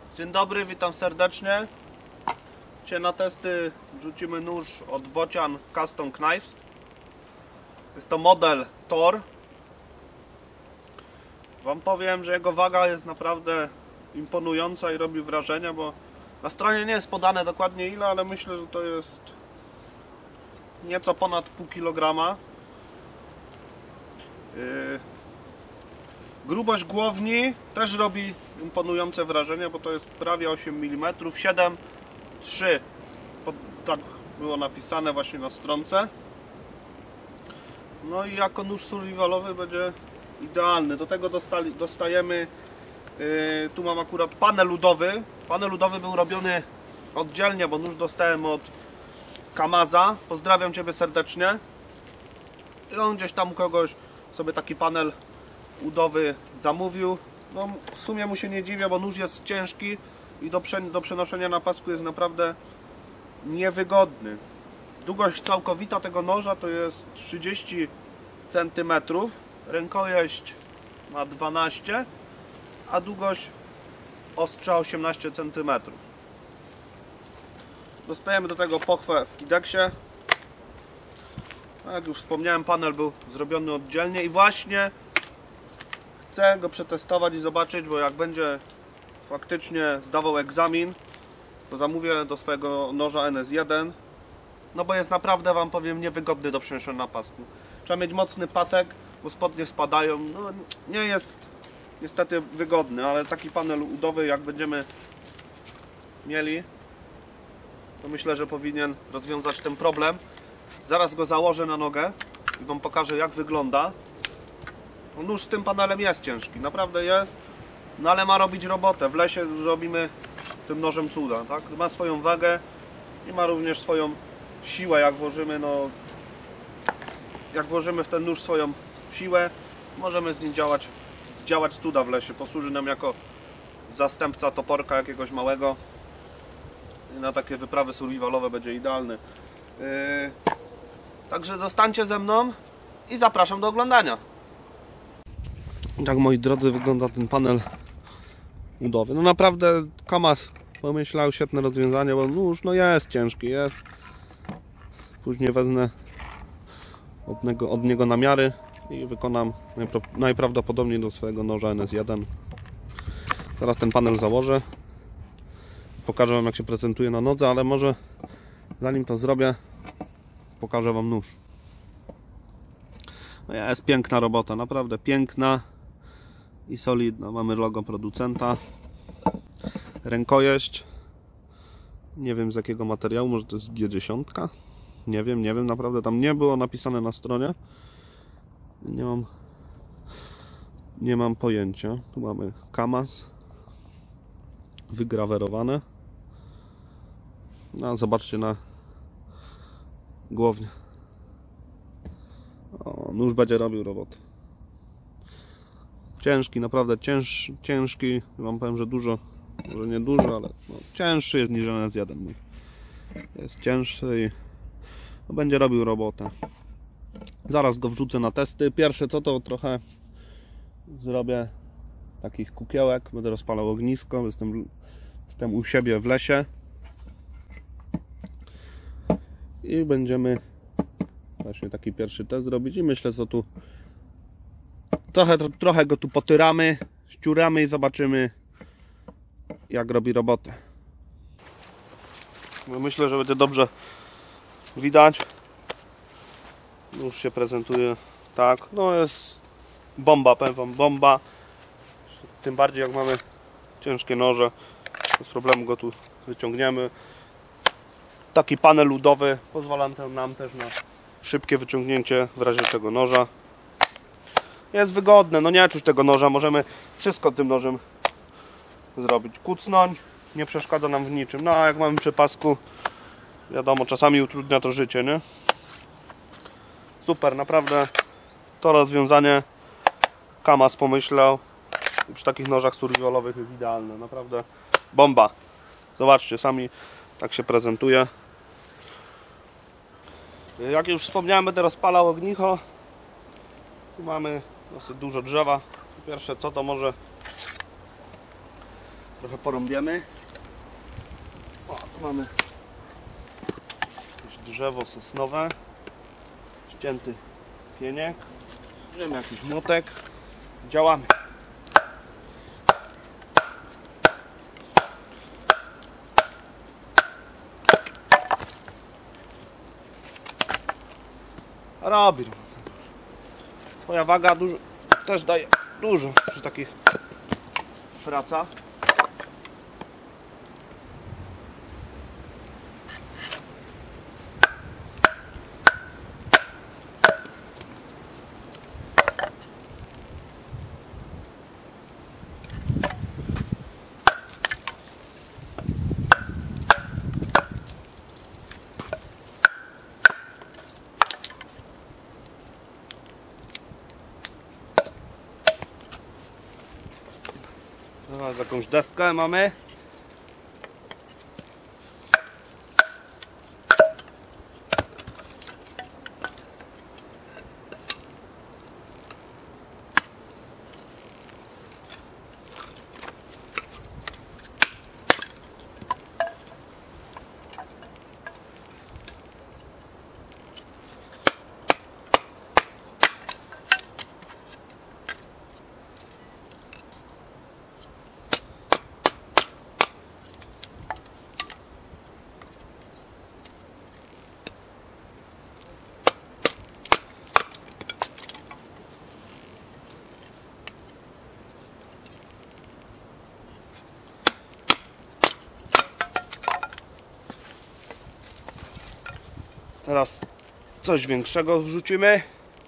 Dzień dobry, witam serdecznie. Dzisiaj na testy wrzucimy nóż od Bocian Custom Knives. Jest to model Thor. Wam powiem, że jego waga jest naprawdę imponująca i robi wrażenie, bo na stronie nie jest podane dokładnie ile, ale myślę, że to jest nieco ponad pół kilograma. Grubość głowni też robi imponujące wrażenie, bo to jest prawie 8 mm, 7,3, tak było napisane właśnie na stronce. No i jako nóż survivalowy będzie idealny. Do tego dostajemy, tu mam akurat panel ludowy. Panel ludowy był robiony oddzielnie, bo nóż dostałem od Kamaza. Pozdrawiam Ciebie serdecznie. I on gdzieś tam u kogoś sobie taki panel ludowy zamówił. No, w sumie mu się nie dziwię, bo nóż jest ciężki i do przenoszenia na pasku jest naprawdę niewygodny. Długość całkowita tego noża to jest 30 cm, rękojeść ma 12, a długość ostrza 18 cm. Dostajemy do tego pochwę w Kideksie. Jak już wspomniałem, panel był zrobiony oddzielnie i właśnie chcę go przetestować i zobaczyć, bo jak będzie faktycznie zdawał egzamin, to zamówię do swojego noża NS1. No bo jest naprawdę, wam powiem, niewygodny do przenoszenia na pasku. Trzeba mieć mocny pasek, bo spodnie spadają. No, nie jest niestety wygodny, ale taki panel udowy jak będziemy mieli, to myślę, że powinien rozwiązać ten problem. Zaraz go założę na nogę i wam pokażę, jak wygląda. No, nóż z tym panelem jest ciężki, naprawdę jest, no ale ma robić robotę. W lesie robimy tym nożem cuda, tak? Ma swoją wagę i ma również swoją siłę. Jak włożymy w ten nóż swoją siłę, możemy z nim zdziałać cuda w lesie. Posłuży nam jako zastępca toporka jakiegoś małego. I na takie wyprawy survivalowe będzie idealny. Także zostańcie ze mną i zapraszam do oglądania. Tak, moi drodzy, wygląda ten panel udowy. No naprawdę Kamaz pomyślał świetne rozwiązanie, bo nóż no jest ciężki, jest. Później wezmę od niego namiary i wykonam najprawdopodobniej do swojego noża NS1. Zaraz ten panel założę. Pokażę wam, jak się prezentuje na nodze, ale może zanim to zrobię, pokażę wam nóż. No jest piękna robota, naprawdę piękna i solidna. Mamy logo producenta. Rękojeść. Nie wiem z jakiego materiału, może to jest G10? Nie wiem, naprawdę tam nie było napisane na stronie. Nie mam pojęcia. Tu mamy Kamaz wygrawerowane. No, zobaczcie na głownię. O, nóż będzie robił robotę. Ciężki, naprawdę ciężki. Wam powiem, że dużo, może nie dużo, ale no, cięższy jest niż NS1. Jest cięższy i no, będzie robił robotę. Zaraz go wrzucę na testy. Pierwsze co, to trochę zrobię takich kukiełek. Będę rozpalał ognisko. Jestem u siebie w lesie. I będziemy właśnie taki pierwszy test zrobić. I myślę, że tu trochę go tu potyramy, ściuramy i zobaczymy, jak robi robotę. Myślę, że będzie dobrze widać. Już się prezentuje tak. No jest bomba, powiem wam, bomba. Tym bardziej jak mamy ciężkie noże, bez problemu go tu wyciągniemy. Taki panel ludowy pozwala nam też na szybkie wyciągnięcie w razie tego noża. Jest wygodne, no nie czuć tego noża, możemy wszystko tym nożem zrobić. Kucnąć, nie przeszkadza nam w niczym. No a jak mamy przy pasku, wiadomo, czasami utrudnia to życie, nie? Super, naprawdę to rozwiązanie Kamaz pomyślał. I przy takich nożach survivalowych jest idealne, naprawdę bomba. Zobaczcie, sami tak się prezentuje. Jak już wspomniałem, będę rozpalał ognicho. Tu mamy dosyć dużo drzewa. Pierwsze co, to może Trochę porąbiemy. O, tu mamy jakieś drzewo sosnowe, ścięty pieniek, bierzemy jakiś młotek, działamy. Robi. Twoja waga dużo, też daje dużo przy takich pracach. Teraz jakąś deskę mamy. Teraz coś większego wrzucimy.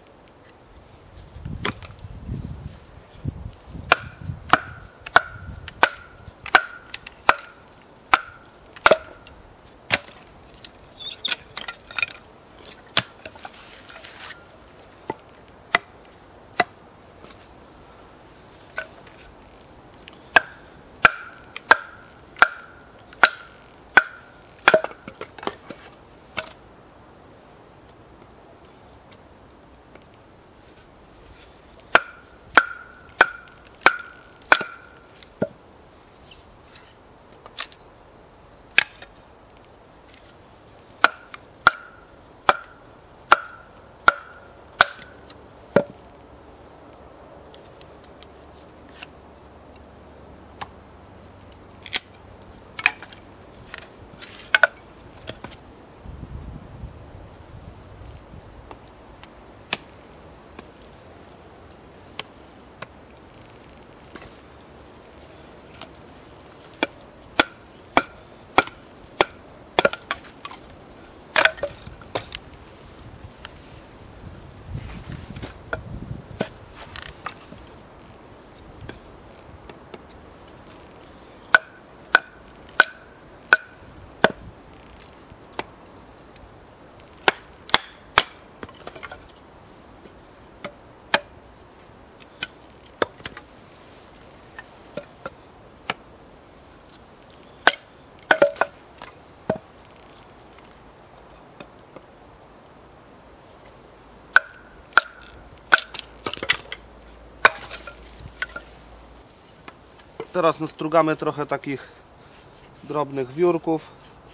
Teraz nastrugamy trochę takich drobnych wiórków.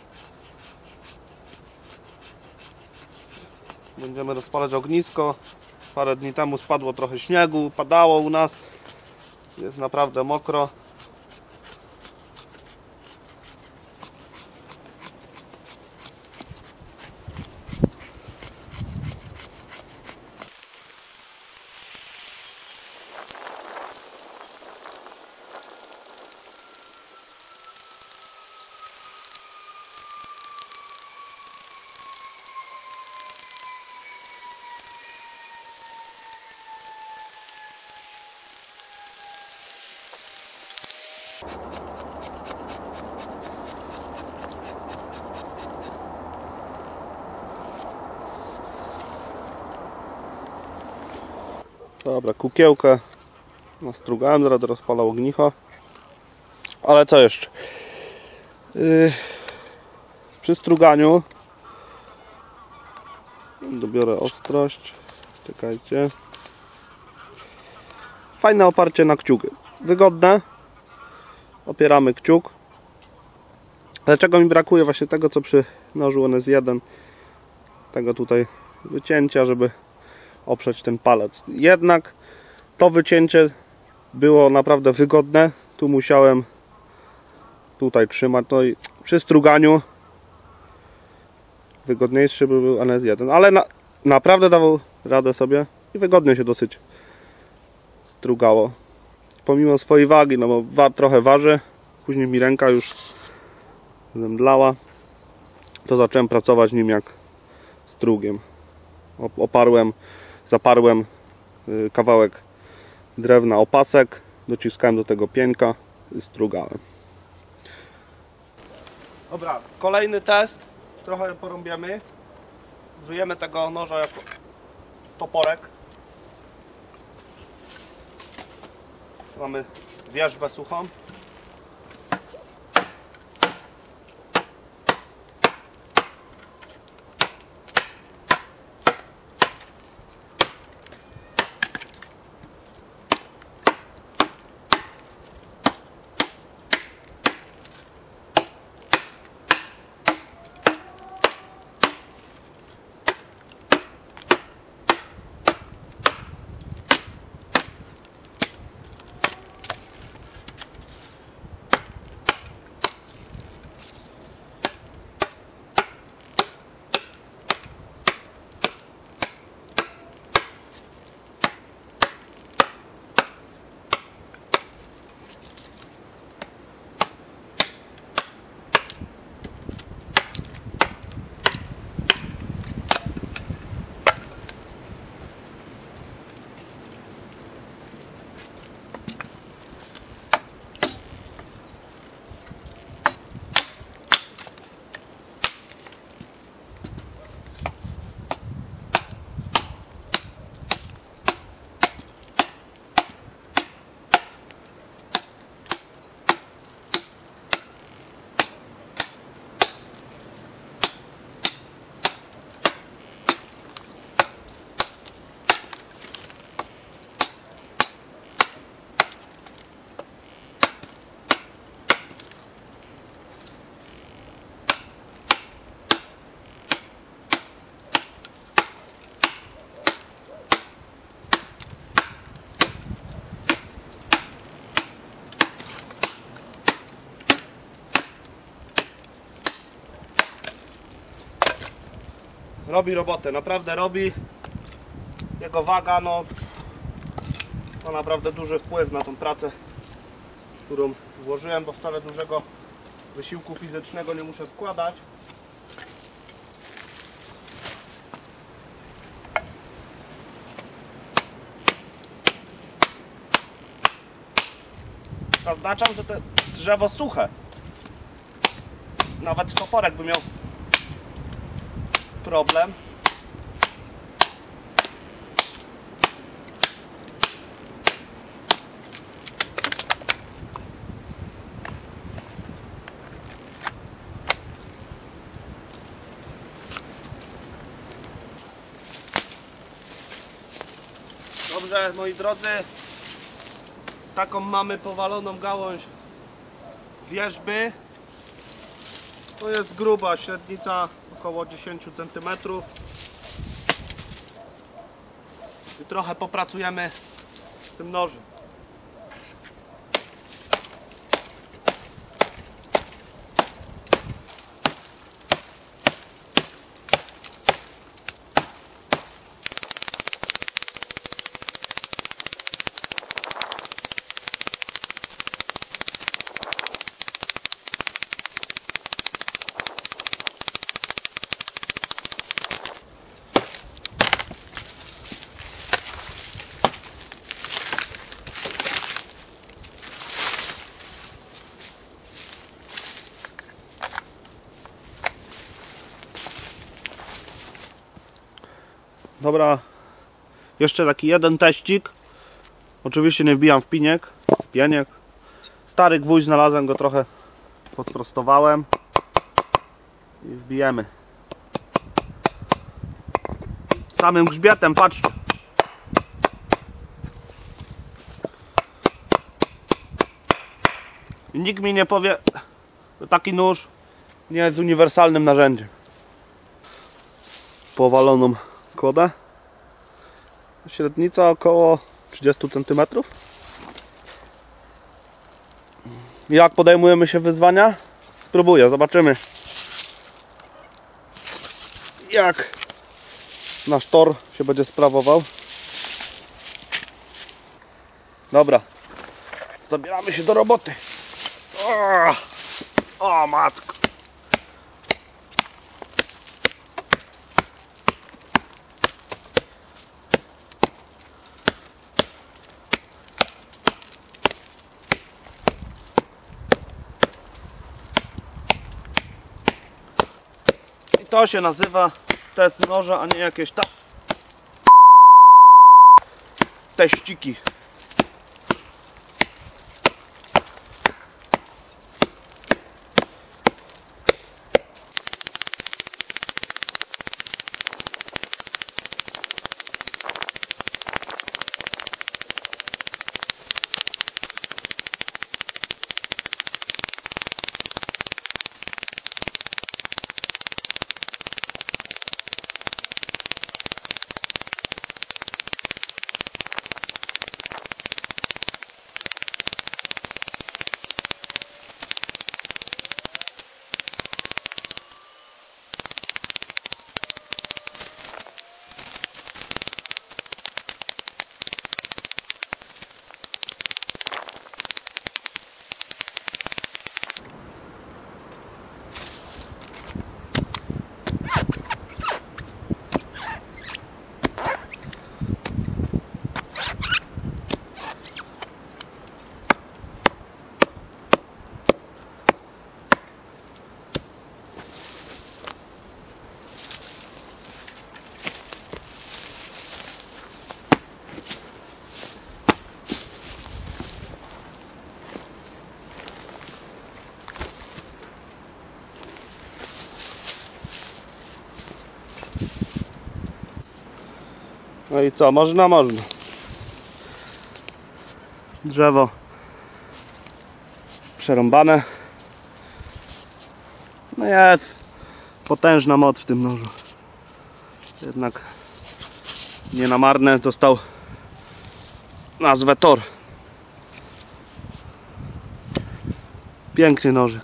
Będziemy rozpalać ognisko. Parę dni temu spadło trochę śniegu, padało u nas. Jest naprawdę mokro. Dobra, kukiełkę nastrugałem, zaraz rozpalał ognicho. Ale co jeszcze? Przy struganiu dobiorę ostrość. Czekajcie. Fajne oparcie na kciuky. Wygodne. Opieramy kciuk. Ale czego mi brakuje? Właśnie tego, co przy nożu NS1. Tego tutaj wycięcia, żeby oprzeć ten palec. Jednak to wycięcie było naprawdę wygodne. Tu musiałem tutaj trzymać. No i przy struganiu wygodniejszy by był NS1. Ale naprawdę dawał radę sobie i wygodnie się dosyć strugało. Pomimo swojej wagi, no bo trochę waży. Później mi ręka już zemdlała. To zacząłem pracować nim jak strugiem. Zaparłem kawałek drewna o pasek, dociskałem do tego pieńka i strugałem. Dobra, kolejny test. Trochę porąbiemy. Użyjemy tego noża jako toporek. Mamy wierzbę suchą. Robi robotę, naprawdę robi. Jego waga, no, ma naprawdę duży wpływ na tą pracę, którą włożyłem, bo wcale dużego wysiłku fizycznego nie muszę wkładać. Zaznaczam, że to jest drzewo suche. Nawet toporek by miał problem. Dobrze, moi drodzy, taką mamy powaloną gałąź wierzby. To jest gruba średnica, około 10 cm. I trochę popracujemy tym nożem. Dobra, jeszcze taki jeden teścik. Oczywiście nie wbijam w pieniek. Stary gwóźdź znalazłem, go trochę podprostowałem i wbijemy. Samym grzbietem, patrzcie. I nikt mi nie powie, że taki nóż nie jest uniwersalnym narzędziem. Powaloną kłodę. Średnica około 30 cm. Jak podejmujemy się wyzwania? Spróbuję, zobaczymy, jak nasz tor się będzie sprawował. Dobra, zabieramy się do roboty. O matko. I to się nazywa test noża, a nie jakieś teściki. No i co? Można. Drzewo przerąbane. No jest potężna moc w tym nożu. Jednak nie na marne dostał nazwę Tor. Piękny nożyk.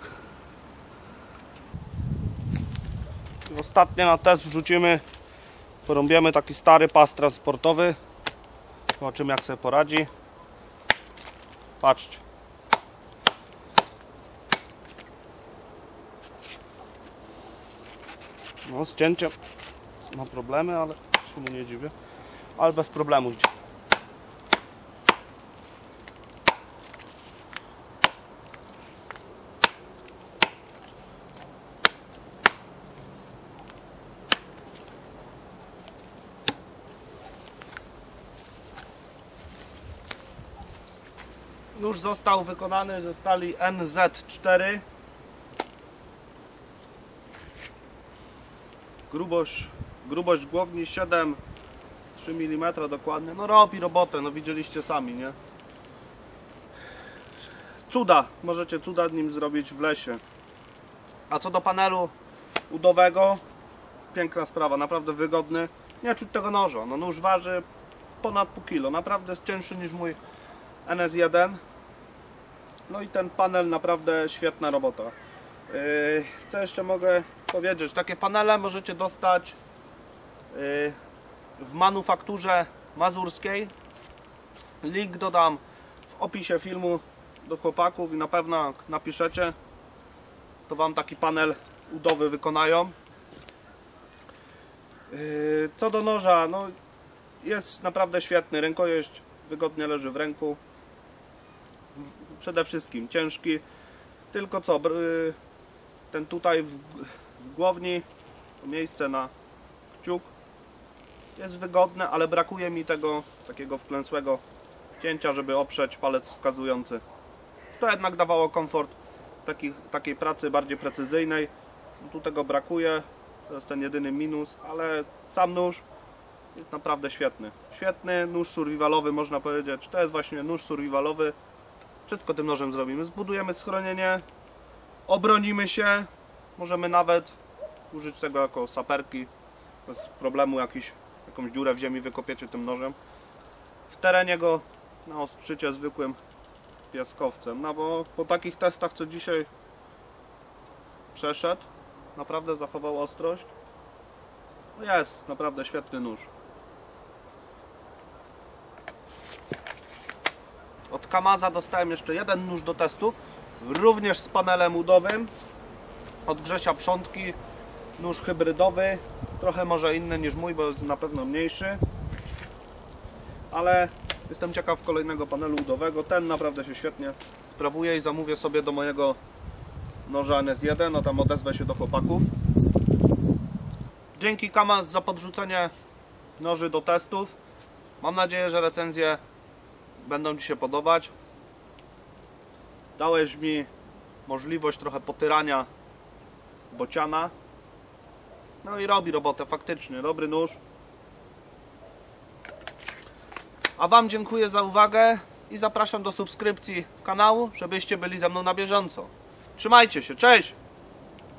Ostatnio na test wrzucimy, porąbiemy taki stary pas transportowy. Zobaczymy, jak sobie poradzi. Patrzcie. No, z cięciem ma problemy, ale się mu nie dziwię. Ale bez problemu idzie. Nóż został wykonany ze stali NZ4. Grubość głowni 7,3 mm dokładnie. No robi robotę, no widzieliście sami, nie? Cuda, możecie cuda nim zrobić w lesie. A co do panelu udowego, piękna sprawa, naprawdę wygodny. Nie czuć tego noża, no nóż waży ponad pół kilo, naprawdę jest cięższy niż mój NS1. No i ten panel naprawdę świetna robota. Co jeszcze mogę powiedzieć? Takie panele możecie dostać w manufakturze mazurskiej. Link dodam w opisie filmu do chłopaków i na pewno jak napiszecie, to wam taki panel udowy wykonają. Co do noża, no jest naprawdę świetny. Rękojeść wygodnie leży w ręku. Przede wszystkim ciężki, tylko co, ten tutaj w głowni, miejsce na kciuk jest wygodne, ale brakuje mi tego takiego wklęsłego cięcia, żeby oprzeć palec wskazujący. To jednak dawało komfort takiej pracy bardziej precyzyjnej. Tu tego brakuje, to jest ten jedyny minus, ale sam nóż jest naprawdę świetny. Świetny nóż survivalowy, można powiedzieć. To jest właśnie nóż survivalowy. Wszystko tym nożem zrobimy. Zbudujemy schronienie, obronimy się, możemy nawet użyć tego jako saperki. Bez problemu jakąś dziurę w ziemi wykopiecie tym nożem. W terenie go naostrzycie zwykłym piaskowcem. No bo po takich testach, co dzisiaj przeszedł, naprawdę zachował ostrość. No jest naprawdę świetny nóż. Od Kamaza dostałem jeszcze jeden nóż do testów, również z panelem udowym. Od Grzesia Przątki, nóż hybrydowy, trochę może inny niż mój, bo jest na pewno mniejszy. Ale jestem ciekaw kolejnego panelu udowego. Ten naprawdę się świetnie sprawuje i zamówię sobie do mojego noża NS1, no tam odezwę się do chłopaków. Dzięki Kamaz za podrzucenie noży do testów. Mam nadzieję, że recenzje będą Ci się podobać. Dałeś mi możliwość trochę potyrania bociana. No i robi robotę faktycznie, dobry nóż. A Wam dziękuję za uwagę i zapraszam do subskrypcji kanału, żebyście byli ze mną na bieżąco. Trzymajcie się, cześć!